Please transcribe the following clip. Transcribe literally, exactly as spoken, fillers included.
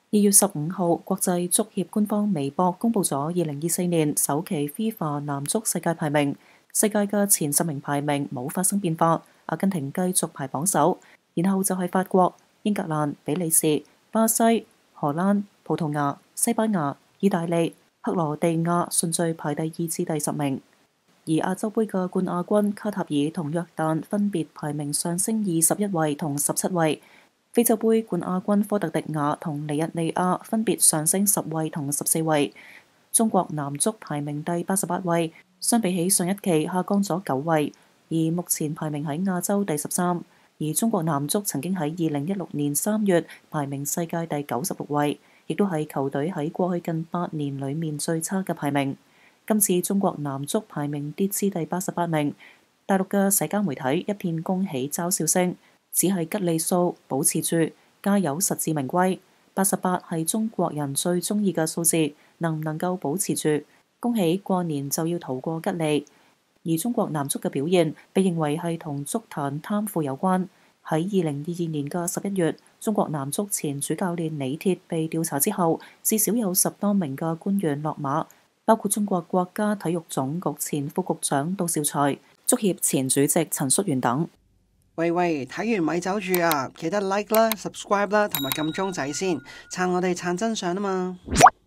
二月十五號，國際足協官方微博公布咗二零二四年首期 FIFA 男足世界排名，世界嘅前十名排名冇發生變化，阿根廷繼續排榜首，然後就係法國、英格蘭、比利時、巴西、荷蘭、葡萄牙、西班牙、意大利、克羅地亞順序排第二至第十名。而亞洲盃嘅冠亞軍卡塔爾同約旦分別排名上升二十一位同十七位。非洲盃冠亞軍科特迪瓦同尼日利亞分別上升十位同十四位。中國男足排名第八十八位，相比起上一期下降咗九位，而目前排名喺亞洲第十三。而中國男足曾經喺二零一六年三月排名世界第九十六位，亦都係球隊喺過去近八年裡面最差嘅排名。今次中國男足排名跌至第八十八名，大陸嘅社交媒體一片恭喜嘲笑聲。只係吉利數，保持住，加油，實至名歸。八十八係中國人最中意嘅數字，能唔能夠保持住？恭喜過年就要逃過吉利。而中國男足嘅表現被認為係同足壇貪腐有關。喺二零二二年嘅十一月，中國男足前主教練李鐵被調查之後，至少有十多名嘅官員落馬，包括中國國家體育總局前副局長杜兆才、足協前主席陳戌源等。 喂喂，睇完咪走住啊！記得 like 啦、subscribe 啦，同埋撳鐘仔先，撐我哋撐真相啊嘛〜